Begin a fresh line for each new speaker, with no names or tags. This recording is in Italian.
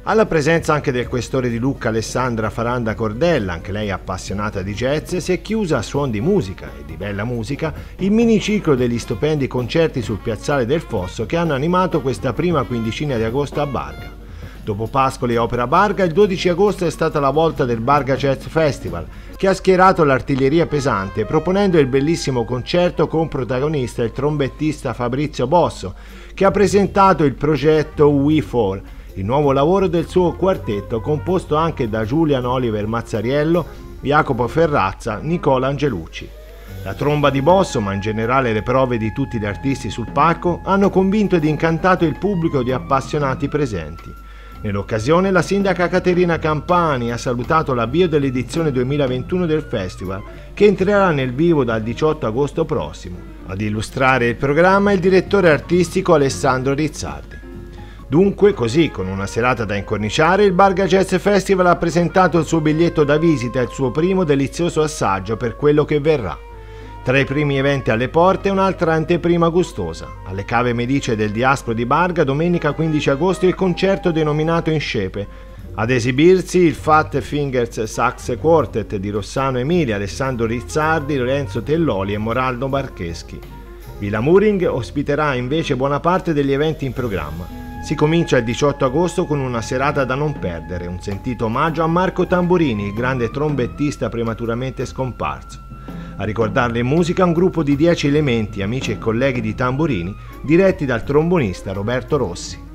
Alla presenza anche del questore di Lucca Alessandra Faranda Cordella, anche lei appassionata di jazz, si è chiusa a suon di musica e di bella musica il miniciclo degli stupendi concerti sul piazzale del Fosso che hanno animato questa prima quindicina di agosto a Barga. Dopo Pascoli e Opera Barga, il 12 agosto è stata la volta del Barga Jazz Festival, che ha schierato l'artiglieria pesante proponendo il bellissimo concerto con protagonista il trombettista Fabrizio Bosso, che ha presentato il progetto We Four, il nuovo lavoro del suo quartetto composto anche da Julian Oliver Mazzariello, Jacopo Ferrazza, Nicola Angelucci. La tromba di Bosso, ma in generale le prove di tutti gli artisti sul palco, hanno convinto ed incantato il pubblico di appassionati presenti. Nell'occasione la sindaca Caterina Campani ha salutato l'avvio dell'edizione 2021 del festival, che entrerà nel vivo dal 18 agosto prossimo. Ad illustrare il programma il direttore artistico Alessandro Rizzardi. Dunque, così, con una serata da incorniciare, il Barga Jazz Festival ha presentato il suo biglietto da visita e il suo primo delizioso assaggio per quello che verrà. Tra i primi eventi alle porte un'altra anteprima gustosa. Alle Cave Medicee del Diaspro di Barga, domenica 15 agosto, il concerto denominato In Scepe. Ad esibirsi il Fat Fingers Sax Quartet di Rossano Emilia, Alessandro Rizzardi, Lorenzo Telloli e Moraldo Marcheschi. Villa Mooring ospiterà invece buona parte degli eventi in programma. Si comincia il 18 agosto con una serata da non perdere, un sentito omaggio a Marco Tamburini, il grande trombettista prematuramente scomparso. A ricordarle in musica un gruppo di 10 elementi, amici e colleghi di Tamburini, diretti dal trombonista Roberto Rossi.